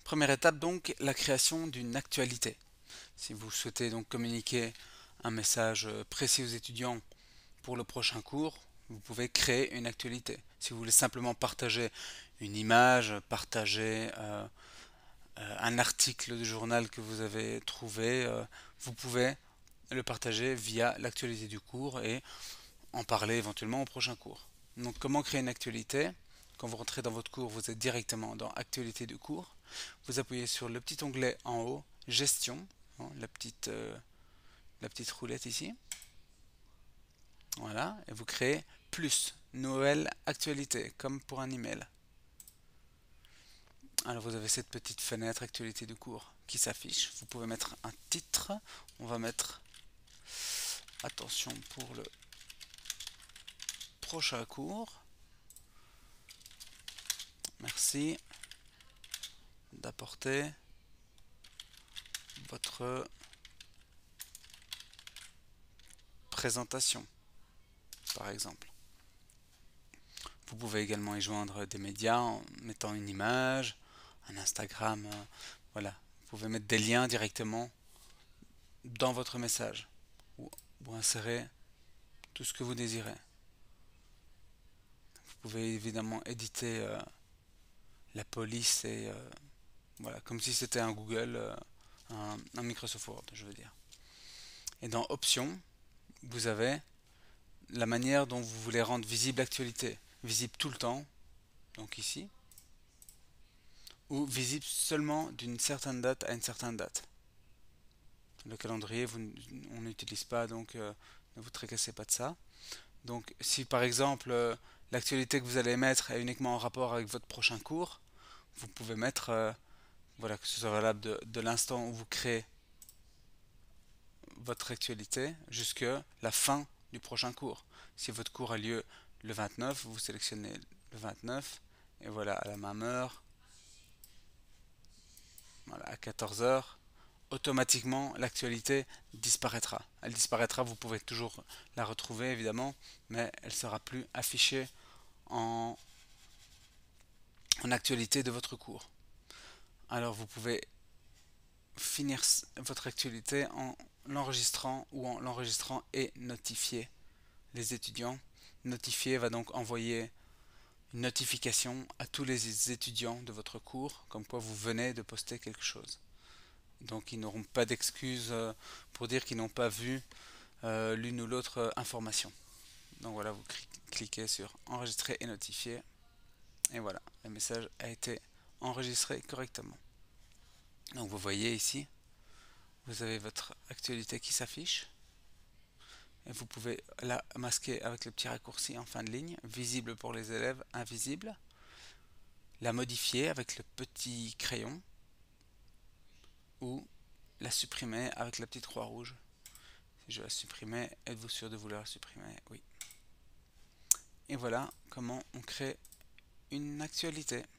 Première étape donc, la création d'une actualité. Si vous souhaitez donc communiquer un message précis aux étudiants pour le prochain cours, vous pouvez créer une actualité. Si vous voulez simplement partager une image, partager un article de journal que vous avez trouvé, vous pouvez le partager via l'actualité du cours et en parler éventuellement au prochain cours. Donc comment créer une actualité? Quand vous rentrez dans votre cours, vous êtes directement dans Actualité du cours. Vous appuyez sur le petit onglet en haut, Gestion, hein, la petite roulette ici. Voilà, et vous créez plus, nouvelle actualité, comme pour un email. Alors vous avez cette petite fenêtre Actualité du cours qui s'affiche. Vous pouvez mettre un titre. On va mettre attention pour le prochain cours. Merci d'apporter votre présentation, par exemple. Vous pouvez également y joindre des médias en mettant une image, un Instagram, voilà. Vous pouvez mettre des liens directement dans votre message ou insérer tout ce que vous désirez. Vous pouvez évidemment éditer la police et voilà, comme si c'était un Google, un Microsoft Word, je veux dire. Et dans Options, vous avez la manière dont vous voulez rendre visible l'actualité. Visible tout le temps, donc ici, ou visible seulement d'une certaine date à une certaine date. Le calendrier, on n'utilise pas, donc ne vous tracassez pas de ça. Donc si par exemple l'actualité que vous allez mettre est uniquement en rapport avec votre prochain cours, vous pouvez mettre, voilà, que ce soit valable de l'instant où vous créez votre actualité jusqu'à la fin du prochain cours. Si votre cours a lieu le 29, vous sélectionnez le 29 et voilà, à la même heure, voilà, à 14 heures, automatiquement l'actualité disparaîtra. Elle disparaîtra, vous pouvez toujours la retrouver évidemment, mais elle sera plus affichée en, en actualité de votre cours. Alors vous pouvez finir votre actualité en l'enregistrant ou en l'enregistrant et notifier les étudiants. Notifier va donc envoyer une notification à tous les étudiants de votre cours, comme quoi vous venez de poster quelque chose. Donc ils n'auront pas d'excuses pour dire qu'ils n'ont pas vu l'une ou l'autre information. Donc voilà, vous cliquez sur enregistrer et notifier. Et voilà, le message a été enregistré correctement. Donc vous voyez ici, vous avez votre actualité qui s'affiche. Et vous pouvez la masquer avec le petit raccourci en fin de ligne, visible pour les élèves, invisible. La modifier avec le petit crayon ou la supprimer avec la petite croix rouge. Si je la supprimer, êtes-vous sûr de vouloir la supprimer? Oui. Et voilà comment on crée une actualité.